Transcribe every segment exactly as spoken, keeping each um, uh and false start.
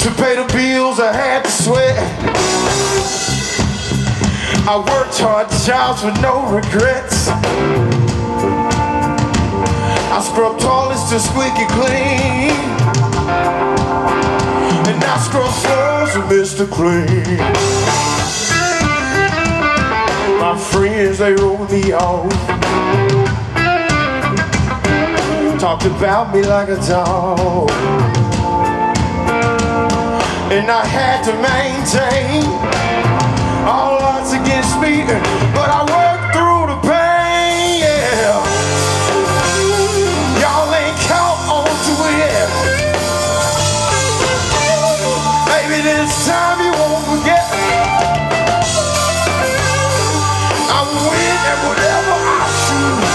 To pay the bills I had to sweat. I worked hard jobs with no regrets. I scrubbed toilets to squeaky clean, and I scrubbed floors with Mister Clean. My friends, they wrote me off, talked about me like a dog, and I had to maintain all odds against me, but I worked through the pain, yeah. Y'all ain't caught on to it. Maybe this time you won't forget. I win at whatever I choose,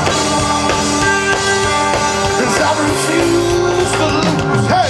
'cause I refuse to lose. Hey!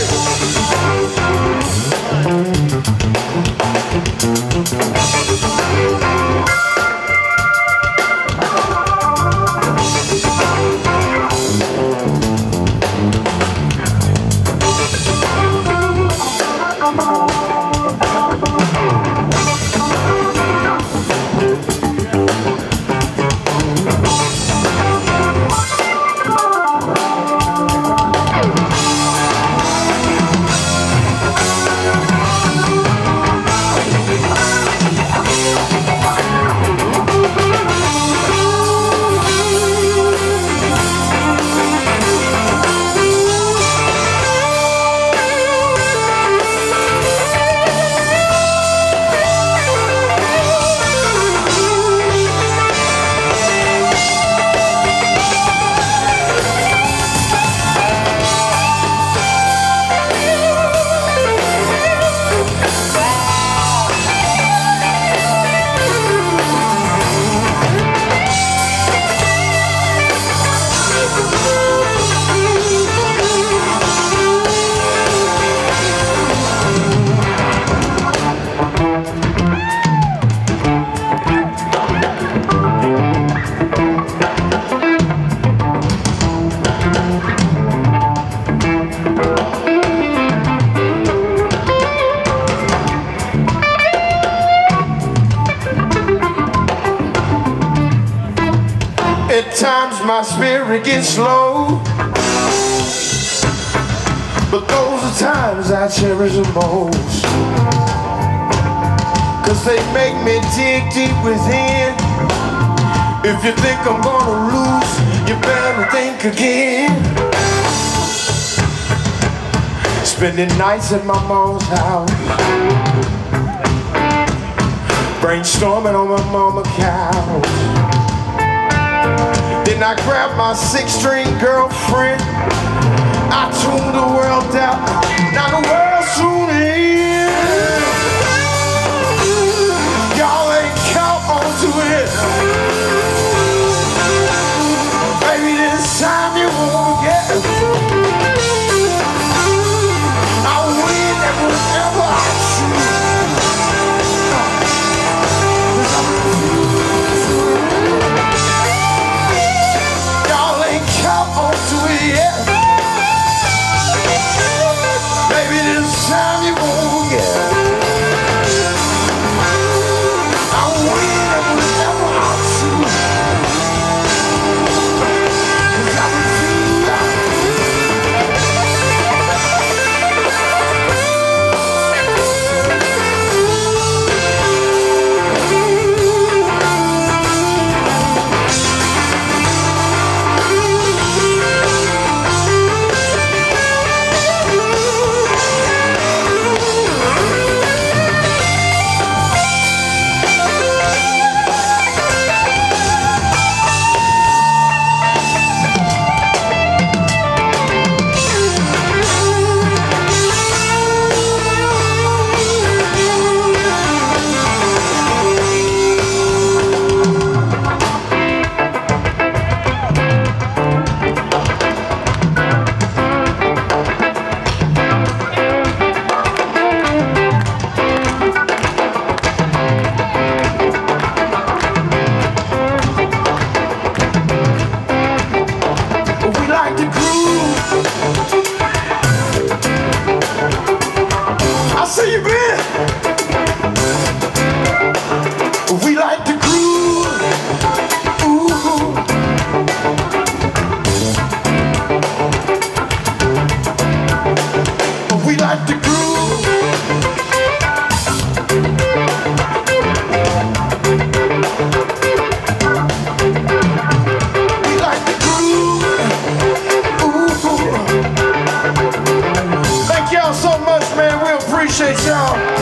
At times my spirit gets low, but those are times I cherish the most, 'cause they make me dig deep within. If you think I'm gonna lose, you better think again. Spending nights at my mom's house, brainstorming on my mama's couch. Then I grabbed my six-string girlfriend, I tuned the world out, now the world's tuning in. Y'all ain't caught on to it. Baby, this time you won't get it. I'll win at whatever I choose. Maybe this time you won't get it. I'll win at whatever I choose. 'Cause I refuse. appreciate y'all.